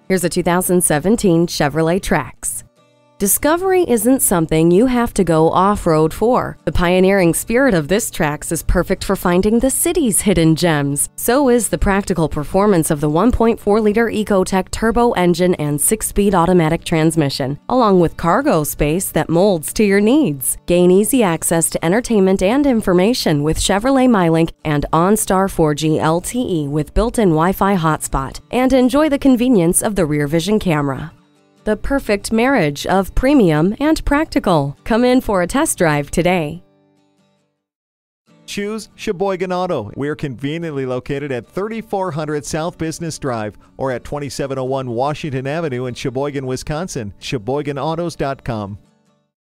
Here's a 2017 Chevrolet Trax. Discovery isn't something you have to go off-road for. The pioneering spirit of this Trax is perfect for finding the city's hidden gems. So is the practical performance of the 1.4-liter Ecotec turbo engine and 6-speed automatic transmission, along with cargo space that molds to your needs. Gain easy access to entertainment and information with Chevrolet MyLink and OnStar 4G LTE with built-in Wi-Fi hotspot, and enjoy the convenience of the rear vision camera. The perfect marriage of premium and practical. Come in for a test drive today. Choose Sheboygan Auto. We're conveniently located at 3400 South Business Drive or at 2701 Washington Avenue in Sheboygan, Wisconsin. SheboyganAutos.com.